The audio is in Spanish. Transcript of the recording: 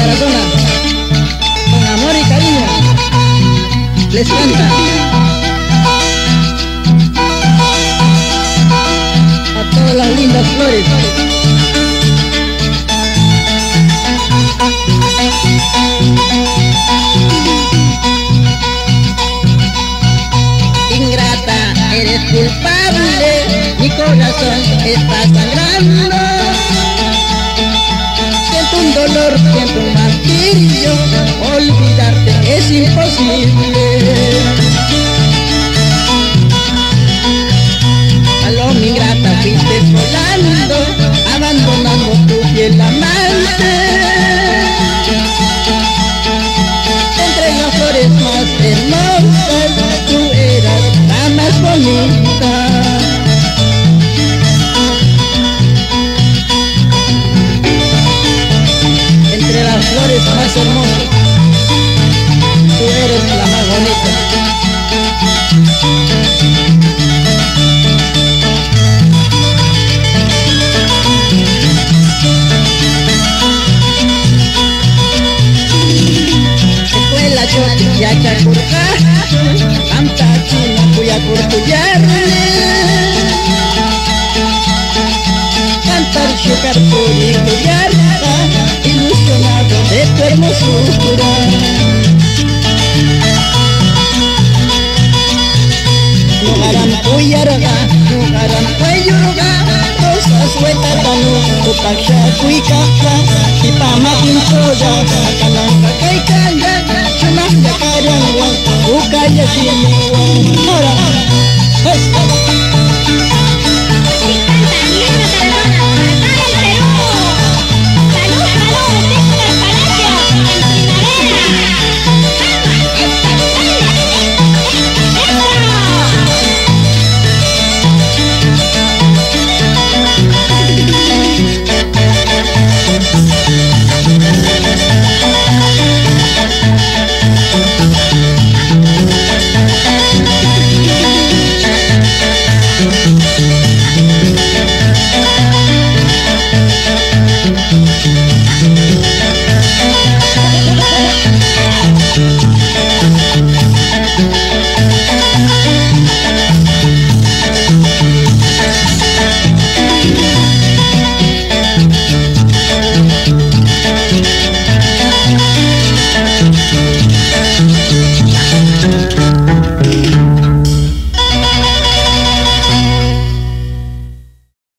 Tarazona, con amor y cariño, les canta a todas las lindas flores. Ingrata, eres culpable, mi corazón está sangrando. Siento un dolor, siento un martirio, olvidarte es imposible. Paloma ingrata, fuiste volando, abandonando tu fiel amante. Entre las flores más hermosas, tú eras la más bonita. Entre las flores más hermosas, tú eres la más bonita. Escuela Choti Yachacurca, Canta China Cuyacurcuyarne, cantar Chucar Cuyacuyarta, ilusionado de tu hermosura. Nugaram Cuyarga, Nugaram Cuyurga, Rosas Huetatanu, Upaksha Cuicaca, Kipama Pinchoya, Calanca Caicaya, Chunanga Carangua, Ucaya Chimua. Ahora,